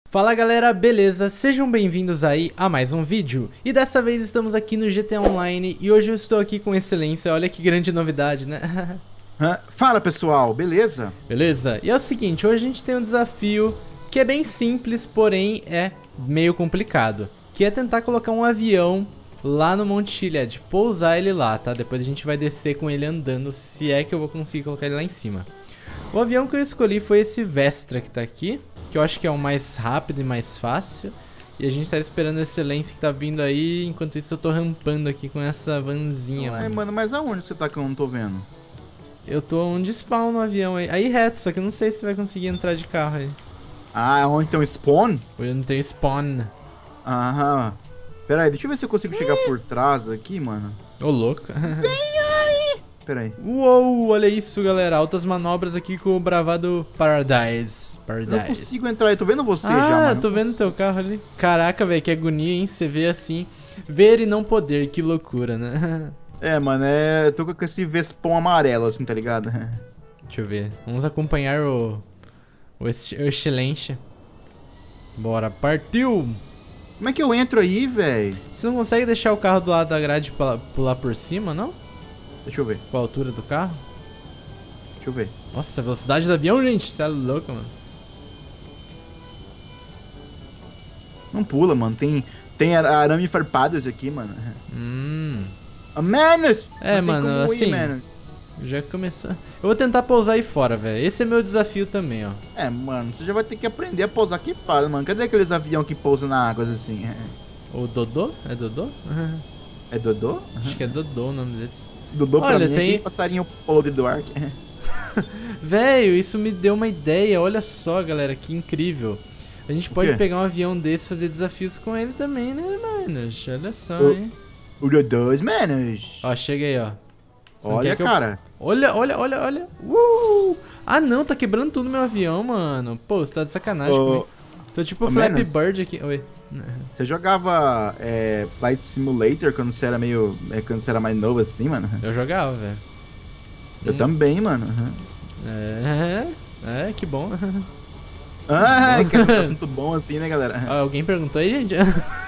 Fala galera, beleza? Sejam bem-vindos aí a mais um vídeo. E dessa vez estamos aqui no GTA Online e hoje eu estou aqui com excelência, olha que grande novidade, né? Fala pessoal, beleza? Beleza? E é o seguinte, hoje a gente tem um desafio que é bem simples, porém é meio complicado. Que é tentar colocar um avião lá no Monte Chiliad, pousar ele lá, tá? Depois a gente vai descer com ele andando, se é que eu vou conseguir colocar ele lá em cima. O avião que eu escolhi foi esse Vestra que tá aqui, que eu acho que é o mais rápido e mais fácil. E a gente tá esperando a excelência que tá vindo aí, enquanto isso eu tô rampando aqui com essa vanzinha, Ai, mano. mano, mas aonde você tá que eu não tô vendo? Eu tô onde spawn no avião aí. Aí reto, só que eu não sei se vai conseguir entrar de carro aí. Ah, onde tem um spawn? Eu não tenho spawn. Aham. Pera aí, deixa eu ver se eu consigo chegar por trás aqui, mano. Ô, louco. Pera aí. Uou, olha isso, galera. Altas manobras aqui com o bravado Paradise. Eu não consigo entrar aí, tô vendo você já, Ah, mano. tô vendo teu carro ali. Caraca, velho, que agonia, hein? Você vê assim, ver e não poder, que loucura, né? É, mano, eu tô com esse Vespão amarelo, assim, tá ligado? Deixa eu ver. Vamos acompanhar o excelência. Bora, partiu! Como é que eu entro aí, velho? Você não consegue deixar o carro do lado da grade pra pular por cima, não? Deixa eu ver, Com a altura do carro? deixa eu ver. Nossa, a velocidade do avião, gente, você é louco, mano. Não pula, mano, tem arame farpados aqui, mano. A menos! É, Não tem mano, como ir, assim, mano. já começou. Eu vou tentar pousar aí fora, velho. Esse é meu desafio também, ó. É, mano, você já vai ter que aprender a pousar aqui fora, mano. Cadê aqueles aviões que pousam na água assim? O Dodô? É Dodô? É Dodô? Acho que é Dodô o nome desse. Dodô pra Olha, mim é tem- aquele passarinho podre do Ark. Velho, isso me deu uma ideia. Olha só, galera, que incrível. A gente pode quê? pegar um avião desse e fazer desafios com ele também, né, mano? Olha só, O- hein? O Dodô, manos. Ó, chega aí, ó. Você não Olha, quer que eu- cara. Olha, olha, olha, olha. Ah, não, tá quebrando tudo meu avião, mano. Pô, você tá de sacanagem Ô, comigo. Tô tipo ô, Flappy Menos. Bird aqui. Oi. Você jogava Flight Simulator quando você era meio. Quando você era mais novo assim, mano? Eu jogava, velho. Eu também, mano. Uhum. Que bom. Ah, que é um assunto bom assim, né, galera? Ah, alguém perguntou aí, gente?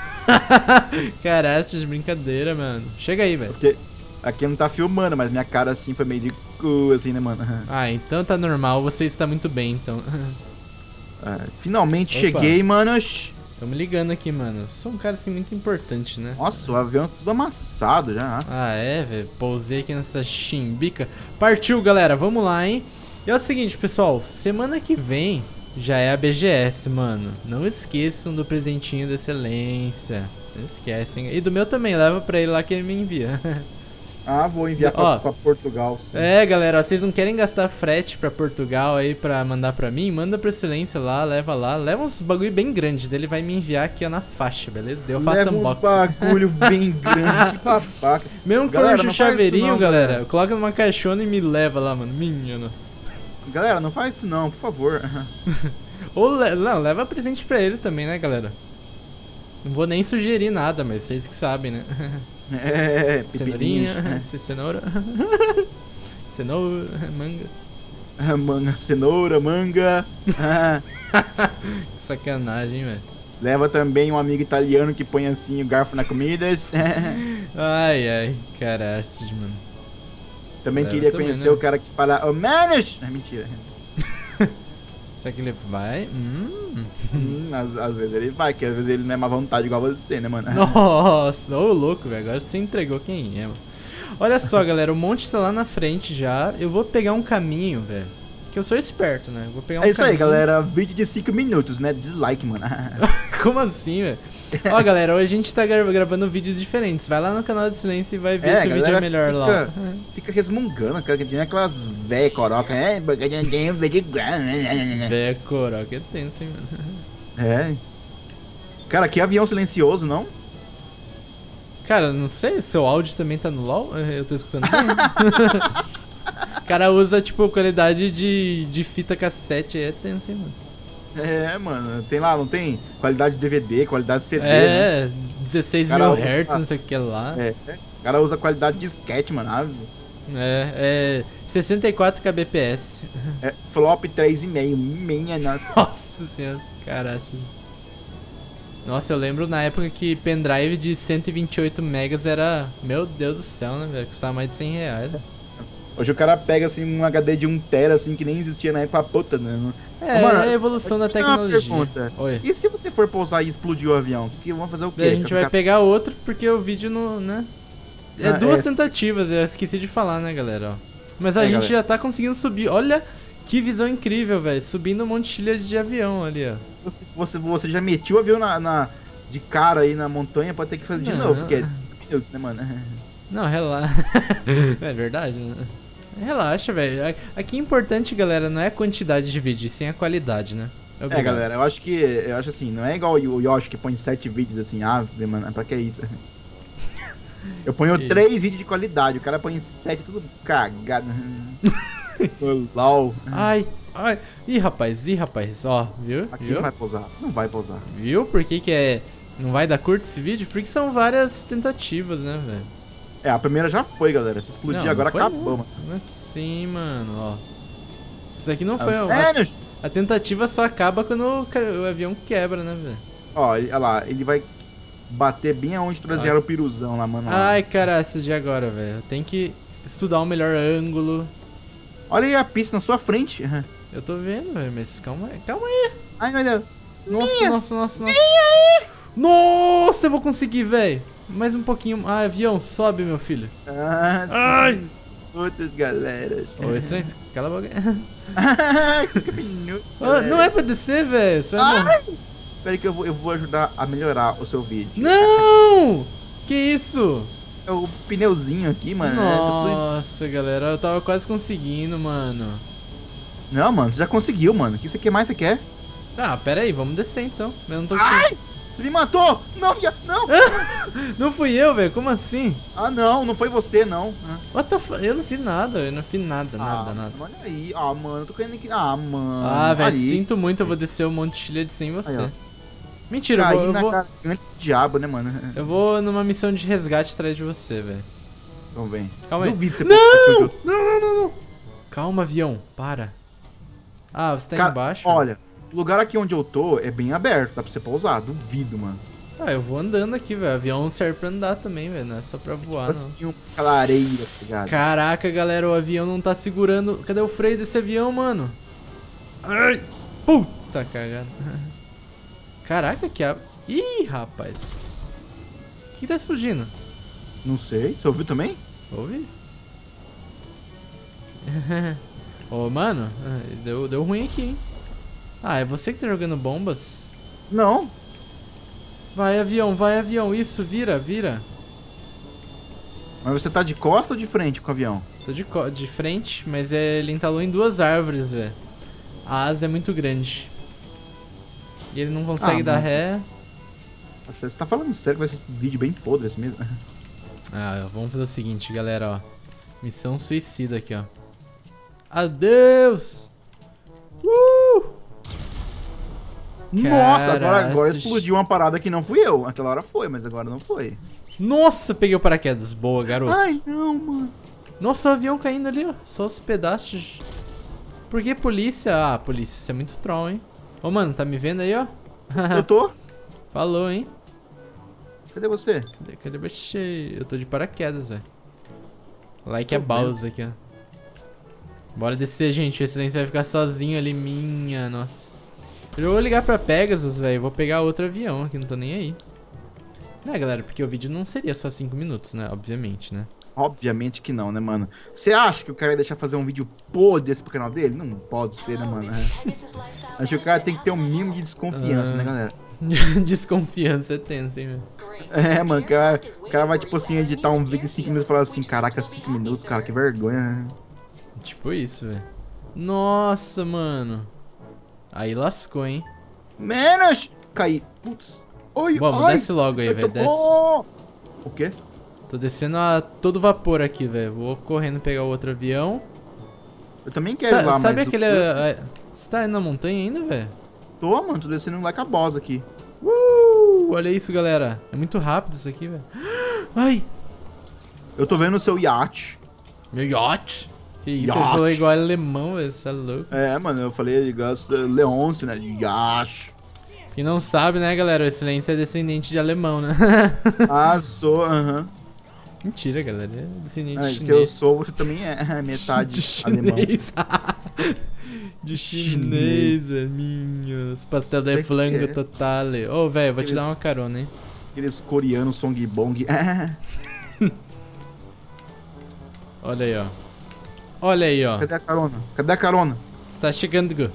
Caraca, de brincadeira, mano. Chega aí, velho. Porque aqui não tá filmando, mas minha cara assim foi meio de cu, assim, né, mano? Ah, então tá normal. Você está muito bem, então. Finalmente Opa. cheguei, manos. Tamo ligando aqui, mano. Sou um cara assim muito importante, né? Nossa, o avião tudo amassado já. Ah, é, velho. Pousei aqui nessa chimbica. Partiu, galera. Vamos lá, hein? E é o seguinte, pessoal. Semana que vem já é a BGS, mano. Não esqueçam do presentinho da excelência. Não esquecem. E do meu também. Leva pra ele lá que ele me envia. Ah, vou enviar Ó. pra Portugal. Sim. É, galera. Ó, vocês não querem gastar frete pra Portugal aí pra mandar pra mim? Manda pra excelência lá. Leva uns bagulho bem grande. Daí ele vai me enviar aqui ó, na faixa, beleza? Daí eu faço Leva uns unboxing. bagulho bem grande, que babaca. Mesmo que Galera, for um não faz chaveirinho, isso não, galera, galera. coloca numa caixona e me leva lá, mano. Minha nossa. Galera, não faz isso não, por favor. Ou não, leva presente pra ele também, né, galera? Não vou nem sugerir nada, mas vocês que sabem, né? Pepininhos. Cenourinha, cenoura. Cenoura, manga. Manga, cenoura, manga. Ah, Sacanagem, velho. leva também um amigo italiano que põe assim o garfo na comida. Ai, ai, caralho, mano. Também Leva queria também, conhecer né? o cara que fala, oh, manos! Mentira. Será que ele vai? Às vezes ele vai, que às vezes ele não é má vontade igual você, né, mano? Nossa, ô louco, velho. Agora você entregou quem é, mano. Olha só, galera, o monte tá lá na frente já. Eu vou pegar um caminho, velho. Que eu sou esperto, né? Eu vou pegar um É isso aí, caminho. galera. Vídeo de 5 minutos, né? Dislike, mano. Como assim, velho? Ó, galera, hoje a gente tá gravando vídeos diferentes. Vai lá no canal de Silêncio e vai ver se o vídeo é melhor lá. Fica resmungando, cara, que tem aquelas véia coroca. Porque não tem um vídeo grande. Véia coroa, que tenso, hein, mano. É. Cara, que avião silencioso, não? Cara, não sei, seu áudio também tá no LoL? Eu tô escutando bem. O cara usa, tipo, qualidade de fita cassete. É tenso, hein, mano. É, mano. Tem lá, não tem? Qualidade DVD, qualidade CD, né? É, 16 Cara, mil Hz, não sei o que lá. É. O cara usa qualidade de sketch, mano. É 64 kbps. Flop 3,5. Minha nossa. Nossa senhora, caralho. Nossa, eu lembro na época que pendrive de 128 megas era... Meu Deus do céu, né, velho? Custava mais de 100 reais. Hoje o cara pega, assim, um HD de 1 tera, assim, que nem existia na época puta, né? É, Mano, é a evolução da tecnologia. Oi. E se você for pousar e explodir o avião? Vamos fazer o quê? A gente vai pegar outro, porque o vídeo não, né? É duas tentativas, eu esqueci de falar, né, galera? Ó. Mas a gente já tá conseguindo subir. Olha que visão incrível, velho. Subindo um monte de trilha de avião ali, ó. Você já metiu o avião de cara aí na montanha, pode ter que fazer de novo, porque é 5 minutos, né, mano? Não, relaxa. É verdade, né? Relaxa, velho. Aqui é importante, galera, não é a quantidade de vídeo, sim a qualidade, né? Obrigado. Galera, eu acho assim, não é igual o Yoshi que põe 7 vídeos assim, mano, pra que isso? Eu ponho 3 vídeos de qualidade, o cara põe 7 tudo cagado. LOL. Ai. Ih, rapaz, ó, viu? Aqui não vai pousar, não vai pousar. Viu por que não vai dar curto esse vídeo? Porque são várias tentativas, né, velho? É, a primeira já foi, galera. Se explodir agora, acabou, mano. Assim, mano, ó. Isso aqui não foi a tentativa só acaba quando o avião quebra, né, velho? Ó, olha lá, ele vai bater bem aonde trasearam o piruzão lá, mano. Ai, cara, esse de agora, velho. Tem que estudar o melhor ângulo. Olha aí a pista na sua frente. Eu tô vendo, velho, mas calma aí. Ai, meu Deus. Nossa. Nossa, eu vou conseguir, velho. Mais um pouquinho. Ah, avião, sobe, meu filho. Ai! Outras galeras. Ô, isso, cala a boca. Não é pra descer, velho. Espera que eu vou ajudar a melhorar o seu vídeo. Não! Que isso? É o pneuzinho aqui, mano. Nossa, galera, eu tava quase conseguindo, mano. Não, mano, você já conseguiu, mano. O que mais você quer? Ah, pera aí, vamos descer então. Eu não tô conseguindo. Você me matou! Não, não! Não fui eu, velho, como assim? Ah, não foi você, não. What the fuck? Eu não fiz nada, nada. Olha aí. Mano, eu tô querendo aqui. Mano. Ah, velho, sinto muito, eu vou descer um monte de trilha de sem você. Aí, mentira, eu vou... Antes do diabo, né, mano? Eu vou numa missão de resgate atrás de você, velho. Então vem. Calma aí. Duvido você não. Calma, avião, para. Ah, você tá embaixo? Olha, o lugar aqui onde eu tô é bem aberto, dá pra você pousar, duvido, mano. Ah, eu vou andando aqui, velho. Avião serve pra andar também, velho. Não é só pra voar, não. Assim, aquela areia, tá ligado? Caraca, galera, o avião não tá segurando. Cadê o freio desse avião, mano? Ai! Puta cagada. Caraca, Ih, rapaz. O que tá explodindo? Não sei. Você ouviu também? Ouvi. Ô, mano, deu ruim aqui, hein? Ah, é você que tá jogando bombas? Não. Vai, avião. Isso, vira. Mas você tá de costa ou de frente com o avião? Tô de frente, mas ele entalou em 2 árvores, velho. A asa é muito grande. E ele não consegue dar ré. Você tá falando sério que vai ser um vídeo bem podre esse mesmo? Ah, vamos fazer o seguinte, galera, ó. Missão suicida aqui, ó. Adeus! Nossa, agora explodiu uma parada que não fui eu. Aquela hora foi, mas agora não foi. Nossa, peguei o paraquedas. Boa, garoto. Ai, não, mano. Nossa, o avião caindo ali, ó. Só os pedaços. Por que polícia? Ah, polícia, isso é muito troll, hein? Ô, mano, tá me vendo aí, ó? Eu tô. Falou, hein? Cadê você? Cadê você? Eu tô de paraquedas, velho. Like a Bowser aqui, ó. Bora descer, gente. Esse daí você vai ficar sozinho ali. Minha, nossa. Eu vou ligar pra Pegasus, velho. Vou pegar outro avião aqui, não tô nem aí. Né, galera? Porque o vídeo não seria só 5 minutos, né? Obviamente, né? Obviamente que não, né, mano? Você acha que o cara ia deixar fazer um vídeo podre desse pro canal dele? Não pode ser, né, mano? Acho que o cara tem que ter um mínimo de desconfiança, né, galera? Desconfiança é tenso, hein, velho? É, mano, o cara vai, tipo assim, editar um vídeo em 5 minutos e falar assim, caraca, 5 minutos, cara, que vergonha. Tipo isso, velho. Nossa, mano. Aí lascou, hein? Menos! Caí. Putz. Oi, vamos, desce logo aí, velho. Desce. O quê? Tô descendo a todo vapor aqui, velho. Vou correndo pegar o outro avião. Eu também quero ir lá, sabe mas aquele... Você tá na montanha ainda, velho? Tô, mano. Tô descendo um like a boss aqui. Olha isso, galera. É muito rápido isso aqui, velho. Ai! Eu tô vendo o seu iate. Meu iate? Que isso? Você falou igual alemão, velho. Você é louco. É, mano. Eu falei igual Leôncio, né? Iate. Quem não sabe, né, galera? O Excelência é descendente de alemão, né? Ah, sou, aham. Mentira, galera. É descendente de Se chinês. eu sou, você também é metade De alemão. chinês. De chinês, minha. Os pastel Sei de que flango é. total. Ô, velho, vou te dar Aqueles- uma carona, hein? Aqueles coreanos song bong. Olha aí, ó. Olha aí, ó. Cadê a carona? Cadê a carona? Você tá chegando, Gu.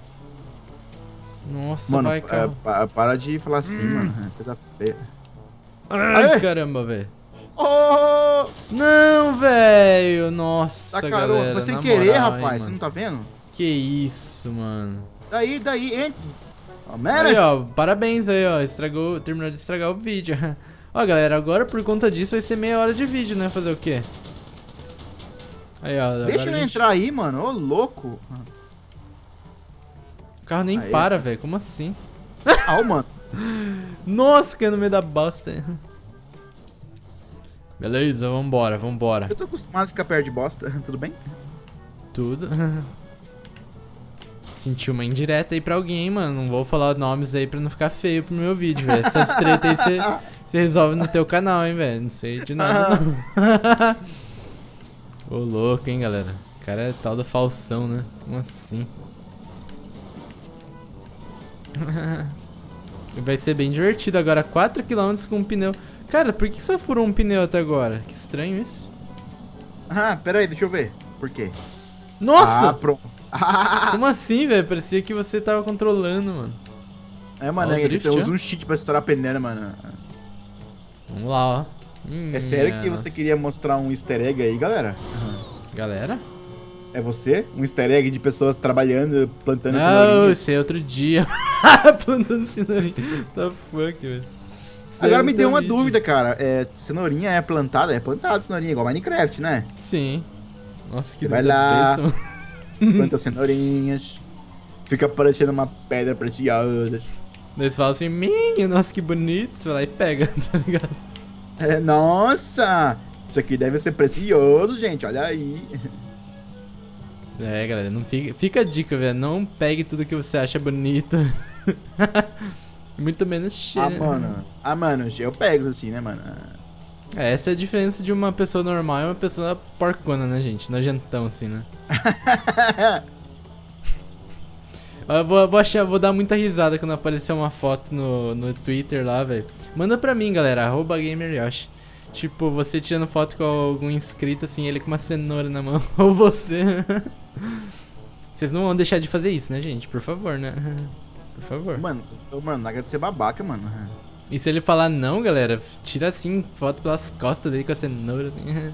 Nossa, Mano, vai, carro. para de falar assim, mano. Coisa feia. Ai, Aê! caramba, velho. Ô! Não, velho. Nossa, Tá carona. galera. Foi sem na querer, moral, hein, rapaz. Você mano. não tá vendo? Que isso, mano. Daí, entra. Ó, Aí, merda. ó, parabéns aí, ó. Terminou de estragar o vídeo. Ó, galera, agora por conta disso vai ser meia hora de vídeo, né? Fazer o quê? Aí, ó. Deixa agora eu a gente- entrar aí, mano. Ô, louco. O carro nem Aí. para, velho. Como assim? Ah, mano. Nossa, que é no meio da bosta. Beleza, vambora, vambora. Eu tô acostumado a ficar perto de bosta. Tudo bem? Tudo. Senti uma indireta aí pra alguém, hein, mano. Não vou falar nomes aí pra não ficar feio pro meu vídeo, velho. Essas tretas aí você resolve no teu canal, hein, velho. Não sei de nada, não. Ô, louco, hein, galera. O cara é tal da falsão, né? Como assim? Vai ser bem divertido agora. 4 km com um pneu. Cara, por que só furou um pneu até agora? Que estranho isso. Ah, pera aí, deixa eu ver. Por quê? Nossa! Ah, pronto. Como assim, velho? Parecia que você tava controlando, mano. É, mano, Ó, o é que drift, eu ó. uso um cheat pra estourar a pneu, mano. Vamos lá, ó. É sério que Nossa. você queria mostrar um easter egg aí, galera? Galera? É você? Um easter egg de pessoas trabalhando, plantando Não, cenourinhas? esse é outro dia. Plantando cenourinha. Tá fuck, velho. Isso é Agora me outro deu uma vídeo. dúvida, cara. Cenourinha é plantada? É plantada cenourinha, igual Minecraft, né? Sim. Nossa, que Você vai dúvida lá. besta, mano. Planta cenourinhas. Fica parecendo uma pedra preciosa. Daí eles falam assim, minha, nossa, que bonito. Você vai lá e pega, tá ligado? É, nossa! Isso aqui deve ser precioso, gente. Olha aí. É, galera, não fica a dica, velho. Não pegue tudo que você acha bonito. Muito menos cheiro. Ah, mano, eu pego assim, né, mano? É, essa é a diferença de uma pessoa normal e uma pessoa porcona, né, gente? Nojentão, assim, né? Eu vou dar muita risada quando aparecer uma foto no Twitter lá, velho. Manda pra mim, galera, @GamerYoshi. Tipo, você tirando foto com algum inscrito, assim, ele com uma cenoura na mão. Ou você. Vocês não vão deixar de fazer isso, né, gente? Por favor, né? Por favor. Mano, não quero ser babaca, mano. E se ele falar não, galera, tira assim, foto pelas costas dele com a cenoura. Assim.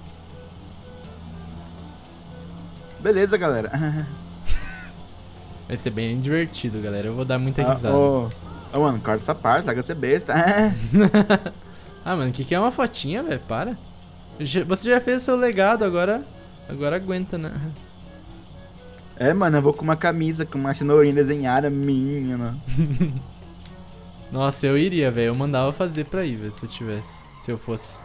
Beleza, galera. Vai ser bem divertido, galera. Eu vou dar muita risada. Mano, corta essa parte, larga de ser besta. Ah, mano, o que é uma fotinha, velho? Para. Você já fez o seu legado, agora aguenta, né? É, mano, eu vou com uma camisa com uma cenourinha desenhada minha, né? Nossa, eu iria, velho. Eu mandava fazer pra ir, velho, se eu tivesse. Se eu fosse.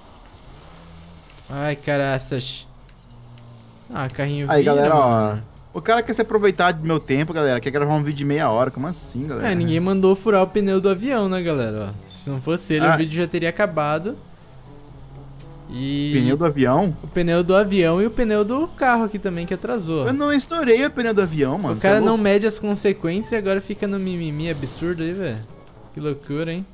Ai, caraças. Ah, carrinho Aí, vira, galera, ó. mano. O cara quer se aproveitar do meu tempo, galera. Quer gravar um vídeo de meia hora. Como assim, galera? É, ninguém mandou furar o pneu do avião, né, galera? Ó, se não fosse ele, Ah. o vídeo já teria acabado. E... Pneu do avião? O pneu do avião e o pneu do carro aqui também, que atrasou. Eu não estourei o pneu do avião, mano. O cara Tá não louco? mede as consequências e agora fica no mimimi absurdo aí, velho. Que loucura, hein?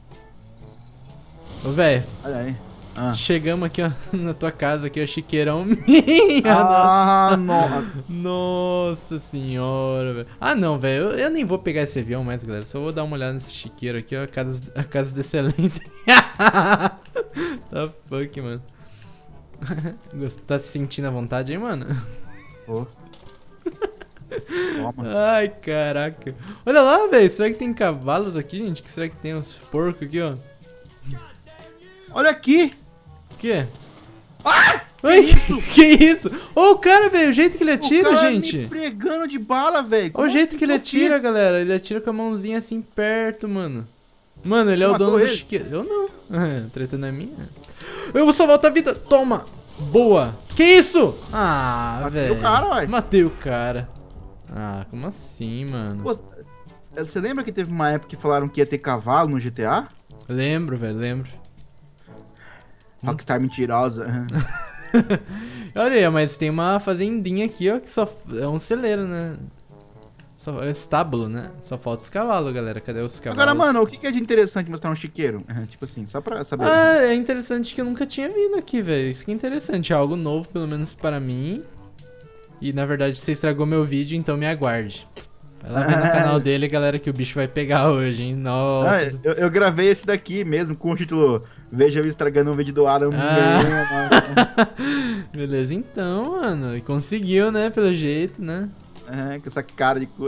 Ô, velho, Olha aí. Ah, chegamos aqui, ó, na tua casa aqui, ó, chiqueirão minha. Nossa. nossa. Nossa senhora, velho. Ah, não, velho, eu nem vou pegar esse avião mais, galera. Só vou dar uma olhada nesse chiqueiro aqui, ó, a casa de excelência. Tá fuck, mano. Tá se sentindo à vontade aí, mano? Pô. Toma. Ai, caraca. Olha lá, velho. Será que tem cavalos aqui, gente? Que será que tem uns porcos aqui, ó? Olha aqui. O quê? Ah! Ai, que isso? Ô, o cara, velho. O jeito que ele atira, o cara gente. me pregando de bala, velho. Olha o jeito que ele atira, fiz? galera. Ele atira com a mãozinha assim perto, mano. Mano, ele é Você o dono matou do ele? chiqueiro. Eu não. A treta não é minha. Eu vou salvar tua vida. Toma. Boa. Que isso? Ah, Matei velho. o cara, ué. Matei o cara. Ah, como assim, mano? Pô, Você lembra que teve uma época que falaram que ia ter cavalo no GTA? Lembro, velho, lembro. Rockstar mentirosa. Olha aí, mas tem uma fazendinha aqui, ó, que só é um celeiro, né? Só é estábulo, né? Só falta os cavalos, galera. Cadê os cavalos? Agora, mano, o que é de interessante mostrar um chiqueiro? Tipo assim, só pra saber. Ah, é interessante que eu nunca tinha vindo aqui, velho. Isso que é interessante. É algo novo, pelo menos para mim. E, na verdade, você estragou meu vídeo, então me aguarde. Vai lá ver no canal dele, galera, que o bicho vai pegar hoje, hein? Nossa. Ah, eu gravei esse daqui mesmo, com o título Veja eu estragando um vídeo do Adam. Beleza, então, mano. E conseguiu, né? Pelo jeito, né? Com essa cara de...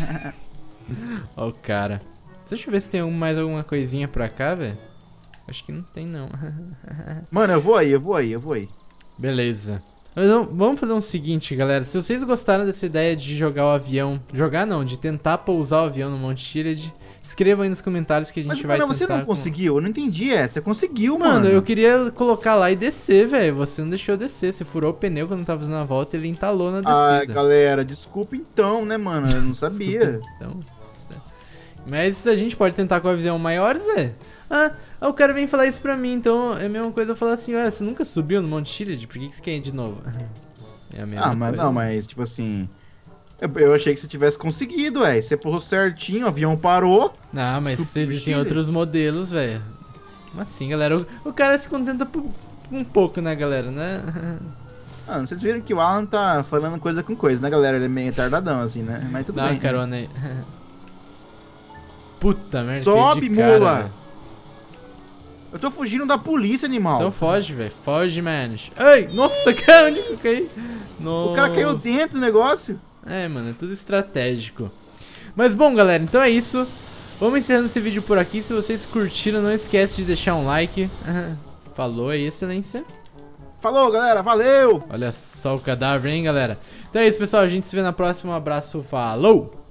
Ó o cara. Deixa eu ver se tem mais alguma coisinha pra cá, velho. Acho que não tem, não. Mano, eu vou aí. Beleza. Mas vamos fazer o seguinte, galera. Se vocês gostaram dessa ideia de jogar o avião... Jogar não, de tentar pousar o avião no Monte Chiliad, escrevam aí nos comentários que a gente vai tentar... Mas, você não conseguiu? Eu não entendi, Você conseguiu, mano. Mano, eu queria colocar lá e descer, velho. Você não deixou eu descer. Você furou o pneu quando tava fazendo a volta e ele entalou na descida. Ah, galera, desculpa então, né, mano? Eu não sabia. Então... Mas a gente pode tentar com a visão maiores, velho. Ah, o cara vem falar isso pra mim, então é a mesma coisa eu falar assim, ué, você nunca subiu no Monte Chiliad? Por que você quer ir de novo? É a mesma coisa. Mas tipo assim... Eu achei que você tivesse conseguido, Você pulou certinho, o avião parou. Ah, mas existem outros modelos, velho. Mas assim, galera, o cara se contenta por um pouco, né, galera, né? Ah, vocês viram que o Alan tá falando coisa com coisa, né, galera? Ele é meio retardadão, assim, né? Mas tudo Dá bem. uma carona aí. Puta merda, sobe, de cara, mula! véio. Eu tô fugindo da polícia, animal. Então foge, velho. Foge, manos. Ai, nossa, cara, onde que eu caí? Nossa. O cara caiu dentro do negócio. É, mano, é tudo estratégico. Mas bom, galera, então é isso. Vamos encerrando esse vídeo por aqui. Se vocês curtiram, não esquece de deixar um like. Falou aí, excelência. Falou, galera. Valeu! Olha só o cadáver, hein, galera. Então é isso, pessoal. A gente se vê na próxima. Um abraço. Falou!